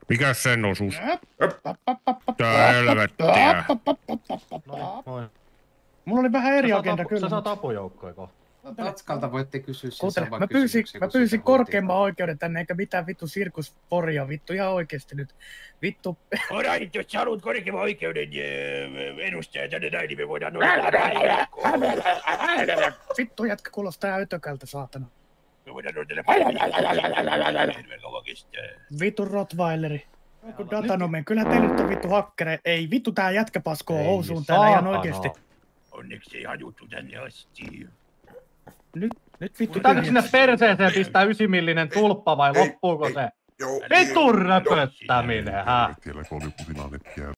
Mikäs sen osuus? Tää helvettiä. Moi. Mulla oli vähän eri agenda kyllä. Sä saat apujoukkoja kohta. Tatskalta voitte kysyä sen Kuuntele, saman mä kysymyksen, kun pyysin sitä korkeimman hoitiin. oikeuden tänne, eikä mitään vittu sirkusporia, vittu ihan oikeesti nyt. Vittu. Alright, jos sä haluat korkeimman oikeuden edustaja tänne näin, niin me voidaan Vittu jätkä kuulostaa ötökältä, saatana. Me voidaan hirveän kauan kestää. Vittu rottweileri. Joku datanomen, kyllä teillä nyt on vittu hakkere. Ei vittu tää jätkä paskoo housuun täällä ihan oikeesti. Onneksi ei hajuttu tänne asti. Nyt vittu Pitääkö sinne perseeseen pistää 9-millinen tulppa vai loppuuko se? Vittu röpöttäminen, hä? Siellä 3 putilaa